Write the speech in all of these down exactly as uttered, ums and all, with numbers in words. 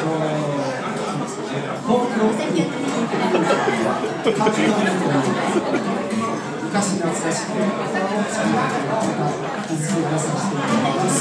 昔懐かしい曲を聴き継がさせていただきます。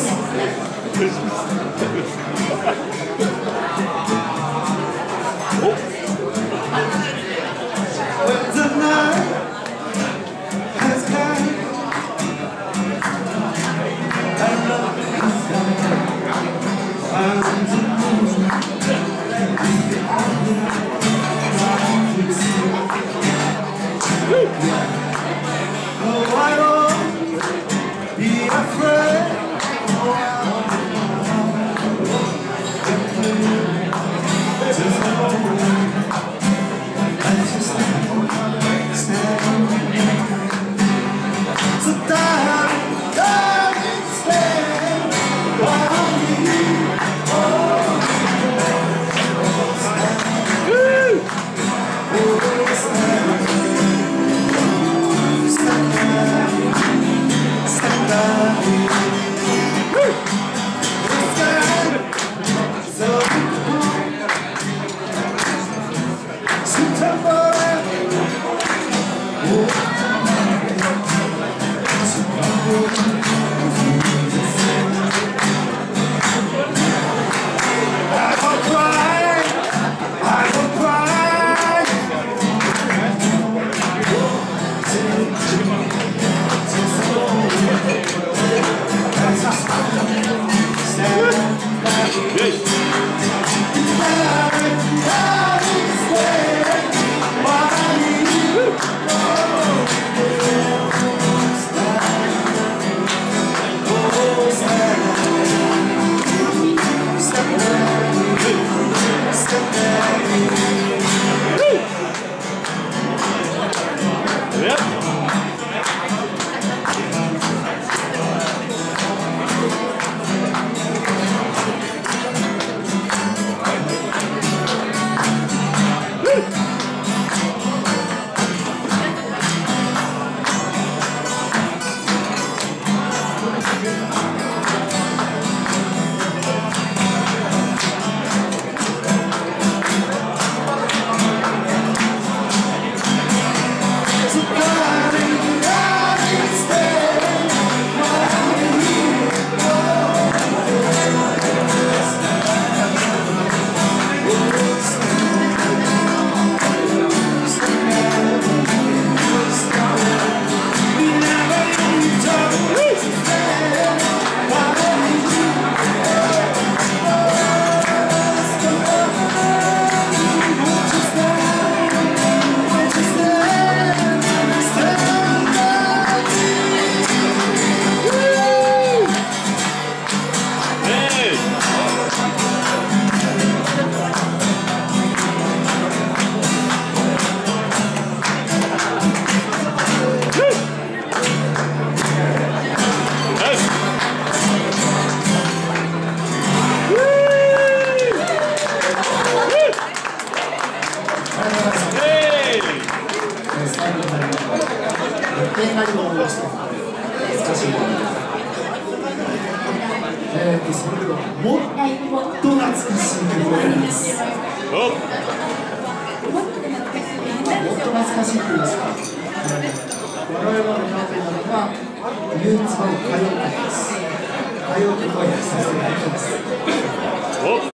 映画にも思いました。懐かしい。えーと、それではもっと懐かしい曲をやります。もっと懐かしいと言いますか、我々の表現なのが憂鬱の歌謡曲です。歌謡曲をやらさせていただきます。